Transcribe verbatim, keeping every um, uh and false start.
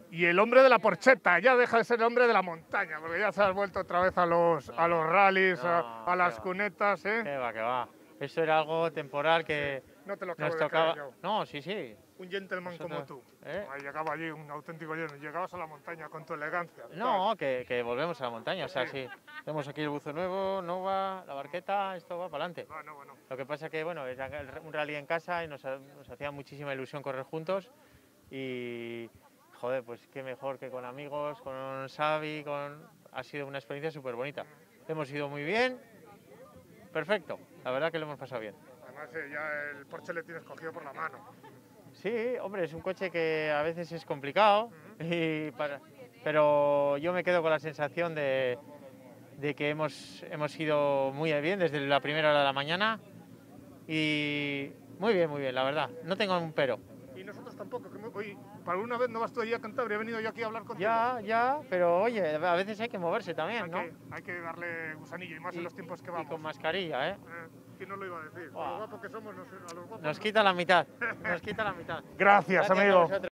Y el hombre de la porcheta, ya deja de ser el hombre de la montaña, porque ya se has vuelto otra vez a los, No, a los rallies, no, a, a las qué va, cunetas, ¿eh? qué va, qué va. Eso era algo temporal que No te lo acabo nos de creer tocaba. yo. No, sí, sí. Un gentleman como Nosotros, tú. ¿eh? Ahí llegaba allí un auténtico lleno. Llegabas a la montaña con tu elegancia. No, que, que volvemos a la montaña, o sea, Sí. sí. Tenemos aquí el buzo nuevo, Nova, la barqueta, esto va para adelante. Bueno, bueno. Lo que pasa que, bueno, era un rally en casa y nos, nos hacía muchísima ilusión correr juntos y, joder, pues qué mejor que con amigos, con Xavi, con... ha sido una experiencia súper bonita. Hemos ido muy bien, perfecto, la verdad que lo hemos pasado bien. Además, eh, ya el Porsche le tienes cogido por la mano. Sí, hombre, es un coche que a veces es complicado, y para, pero yo me quedo con la sensación de, de que hemos, hemos ido muy bien desde la primera hora de la mañana y muy bien, muy bien, la verdad, no tengo un pero. Y nosotros tampoco, que me, oye, para una vez no vas tú allí a Cantabria, he venido yo aquí a hablar contigo. Ya, ya, pero oye, a veces hay que moverse también, hay ¿no? Que, hay que darle gusanillo, y más y, en los tiempos que vamos. Y con mascarilla, ¿eh? eh ¿Quién nos lo iba a decir? Wow. Con lo guapos que somos, nos, a los guapos Nos no. quita la mitad, nos quita la mitad. Gracias, Gracias amigo.